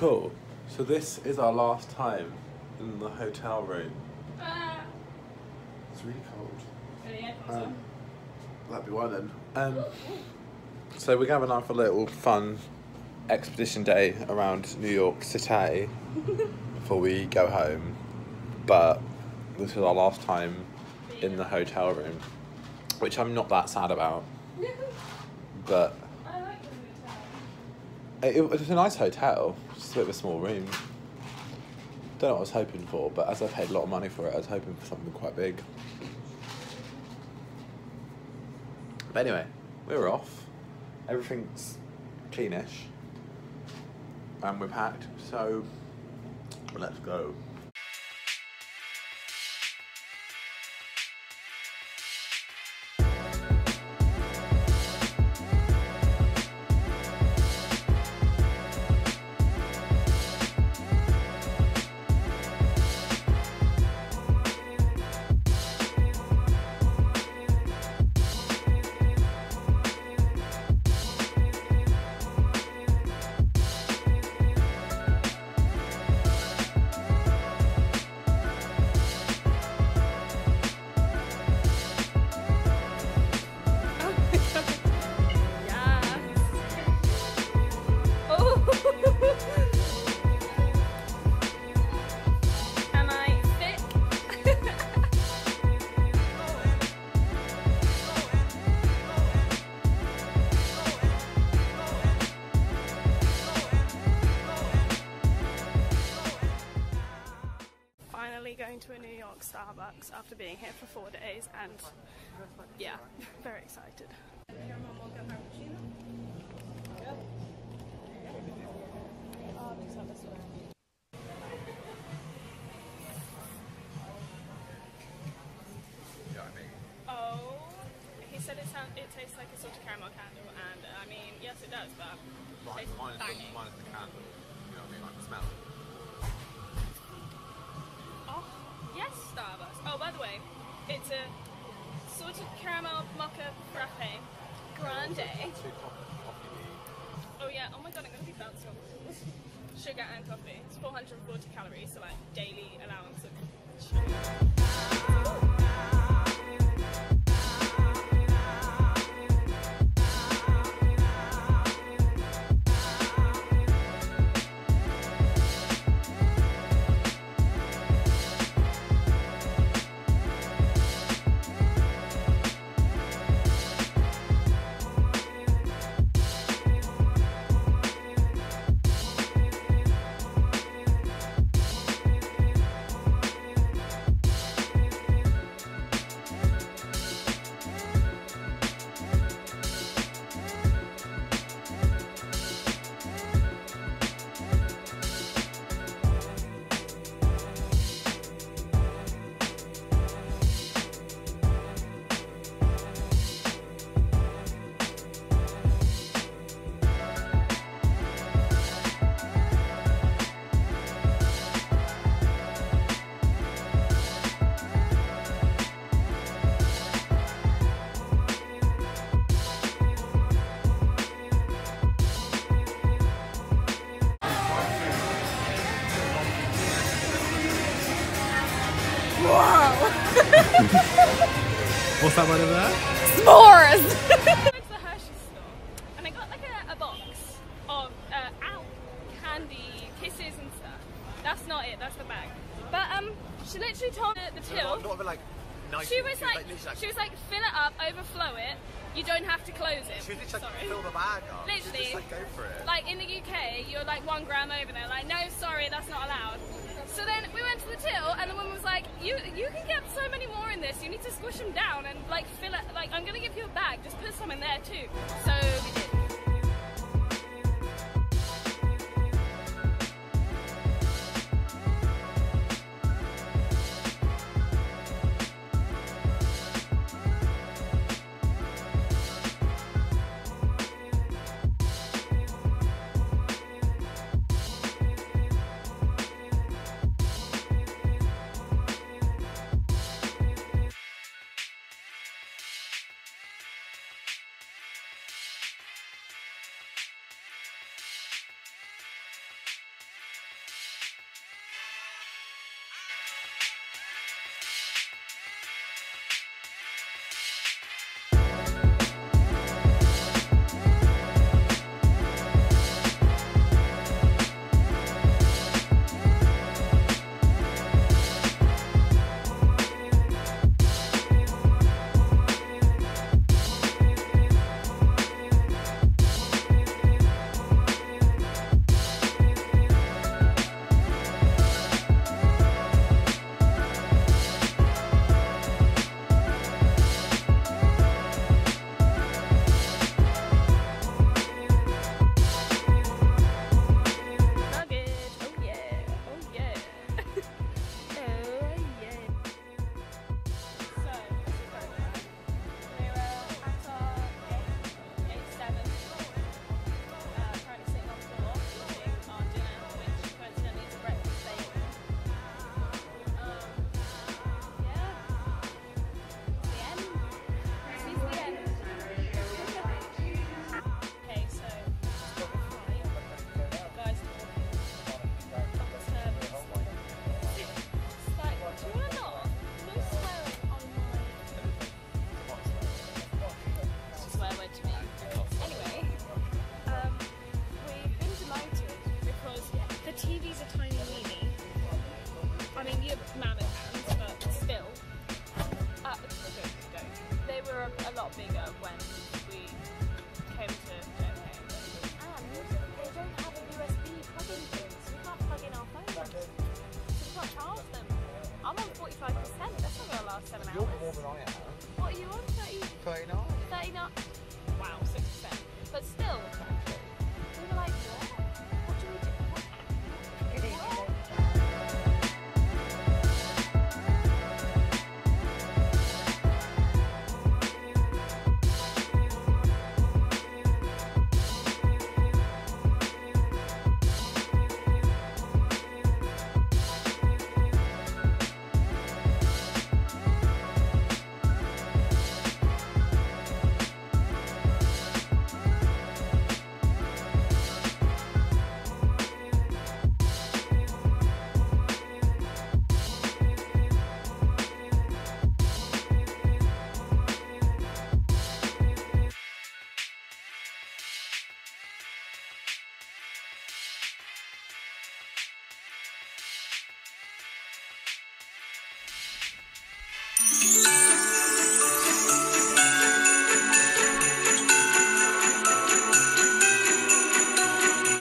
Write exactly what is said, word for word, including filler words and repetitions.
Cool. So this is our last time in the hotel room. Ah. It's really cold. Yeah, Um, that'd be why then. Um, so we're going to have a little fun expedition day around New York City before we go home. But this is our last time in the hotel room, which I'm not that sad about. But I like the hotel. it, it was a nice hotel, just a bit of a small room. Don't know what I was hoping for, but as I paid a lot of money for it, I was hoping for something quite big. But anyway, we were off. Everything's cleanish. And we're packed, so let's go. Going to a New York Starbucks after being here for four days, and yeah, very excited. Oh, he said it sounds, it tastes like a sort of caramel candle, and uh, I mean, yes, it does, but Right, it's mine is, banging. the, mine is the candle. You know what I mean? Like the smell. Oh, yes, Starbucks. Oh, by the way, it's a sort of caramel mocha frappe grande. Two coffee, coffee. Oh yeah, oh my god, I'm gonna be bouncing off sugar and coffee. It's four hundred forty calories, so like daily allowance of sugar. What's that one over there? S'mores! It's the Hershey store, and I got like a, a box of uh, ow, candy, kisses and stuff. That's not it, that's the bag. But um, she literally told the, the till. Not, not even like nice. She was like, like, like, she was like, fill it up, overflow it. You don't have to close it. She was literally sorry. like, fill the bag up. Literally, Just like go for it. Like in the U K, you're like one gram over there. Like, no, sorry, that's not allowed. So then we went to the till, and the woman was like, "You, you can get so many more in this. You need to squish them down and like fill it. Like, I'm gonna give you a bag. Just put some in there too." So we did. more than I am. What are you on? thirty, thirty-nine. thirty-nine?